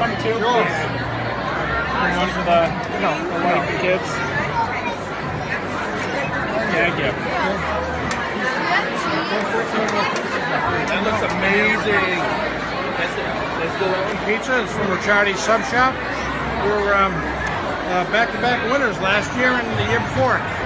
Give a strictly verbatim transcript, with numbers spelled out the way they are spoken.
for me too, please. And one for the, you know, the wife and kids. Thank you. That looks amazing. Let's, let's go on. Pizza is from Ricciardi Sub Shop. We were um, uh, back-to-back winners last year and the year before.